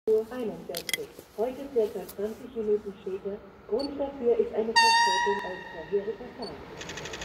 Uhr 41. Heute circa 20 Minuten später. Grund dafür ist eine Verspätung als vorheriger Tag.